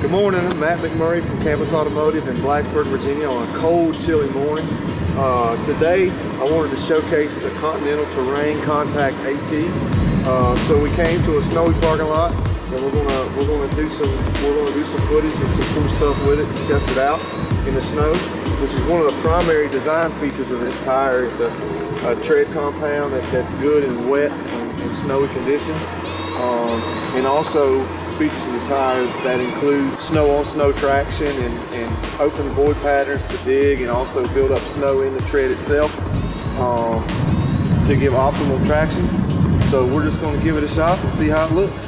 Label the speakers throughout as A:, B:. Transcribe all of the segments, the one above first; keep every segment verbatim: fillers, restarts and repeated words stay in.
A: Good morning, I'm Matt McMurray from Campus Automotive in Blacksburg, Virginia on a cold, chilly morning. Uh, today, I wanted to showcase the Continental Terrain Contact A T. Uh, so we came to a snowy parking lot, and we're gonna we're gonna do some we're gonna do some footage and some cool stuff with it and test it out in the snow, which is one of the primary design features of this tire. It's a, a tread compound that, that's good and wet and, and snowy conditions, um, and also features of the tire that include snow on snow traction and, and open void patterns to dig and also build up snow in the tread itself um, to give optimal traction. So we're just going to give it a shot and see how it looks.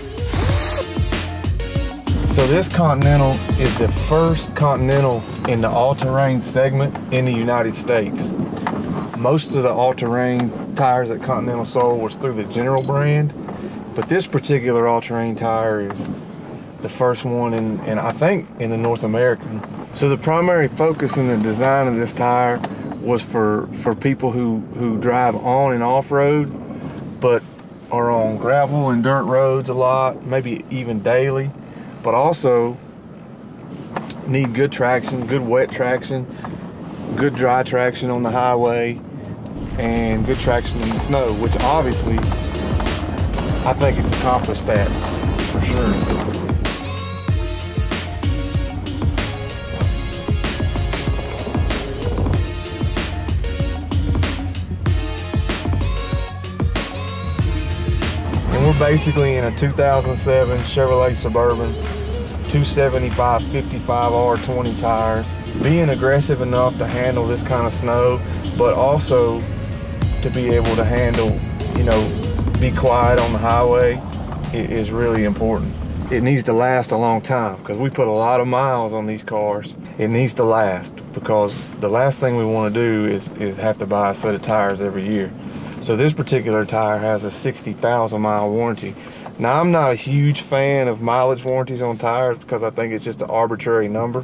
A: So this Continental is the first Continental in the all-terrain segment in the United States. Most of the all-terrain tires that Continental sold was through the General brand. But this particular all-terrain tire is the first one in, in, I think, in the North American. So the primary focus in the design of this tire was for, for people who, who drive on and off-road, but are on gravel and dirt roads a lot, maybe even daily, but also need good traction, good wet traction, good dry traction on the highway, and good traction in the snow, which obviously I think it's accomplished that, for sure. And we're basically in a two thousand seven Chevrolet Suburban, two seventy-five fifty-five R twenty tires. Being aggressive enough to handle this kind of snow, but also to be able to handle, you know, be quiet on the highway is really important. It needs to last a long time because we put a lot of miles on these cars. It needs to last because the last thing we want to do is, is have to buy a set of tires every year. So this particular tire has a sixty thousand mile warranty. Now, I'm not a huge fan of mileage warranties on tires because I think it's just an arbitrary number.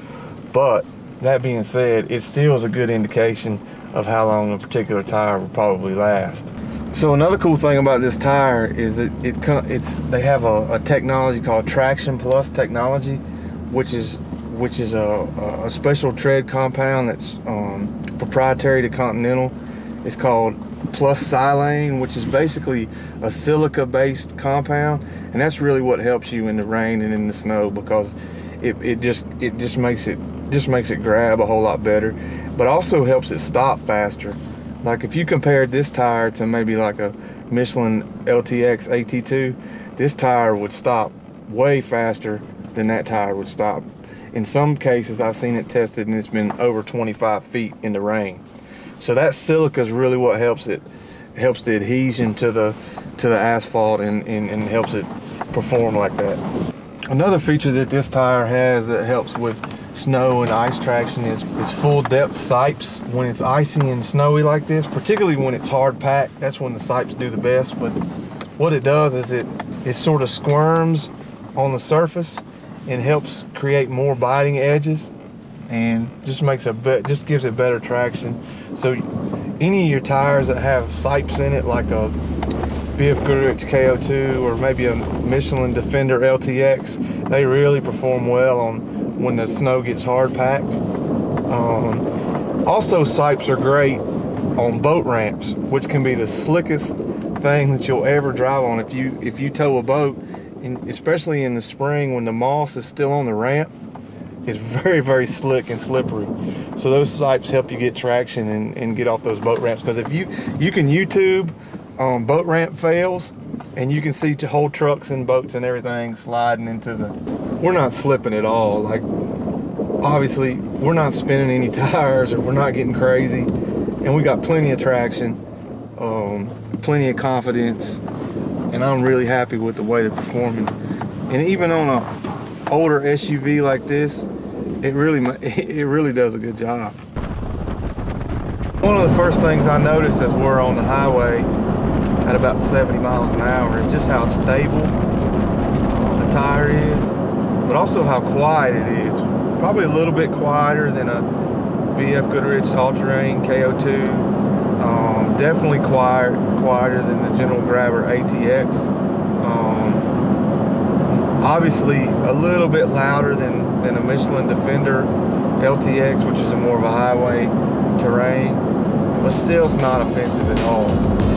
A: But that being said, it still is a good indication of how long a particular tire will probably last. So another cool thing about this tire is that it it's they have a, a technology called Traction Plus technology, which is which is a, a special tread compound that's um, proprietary to Continental. It's called Plus Silane, which is basically a silica-based compound, and that's really what helps you in the rain and in the snow because it, it just it just makes it just makes it grab a whole lot better, but also helps it stop faster. Like if you compared this tire to maybe like a Michelin L T X A T two, this tire would stop way faster than that tire would stop. In some cases, I've seen it tested and it's been over twenty-five feet in the rain. So that silica is really what helps it, helps the adhesion to the to the asphalt and, and, and helps it perform like that. Another feature that this tire has that helps with snow and ice traction is, is full depth sipes. When it's icy and snowy like this, particularly when it's hard packed, that's when the sipes do the best. But what it does is it it sort of squirms on the surface and helps create more biting edges and just makes a bit just gives it better traction. So any of your tires that have sipes in it, like a B F Goodrich K O two or maybe a Michelin Defender L T X, they really perform well on when the snow gets hard packed. Um, also, sipes are great on boat ramps, which can be the slickest thing that you'll ever drive on. If you if you tow a boat, and especially in the spring when the moss is still on the ramp, it's very very slick and slippery. So those sipes help you get traction and, and get off those boat ramps. Because if you you can YouTube um, boat ramp fails, and you can see whole trucks and boats and everything sliding into the. We're not slipping at all. Like, obviously, we're not spinning any tires or we're not getting crazy, and we got plenty of traction, um, plenty of confidence, and I'm really happy with the way they're performing. And even on a older S U V like this, it really it really does a good job. One of the first things I noticed as we're on the highway at about seventy miles an hour is just how stable uh, the tire is, but also how quiet it is. Probably a little bit quieter than a B F Goodrich All-Terrain K O two. Um, definitely quiet, quieter than the General Grabber A T X. Um, Obviously a little bit louder than, than a Michelin Defender L T X, which is a more of a highway terrain, but still it's not offensive at all.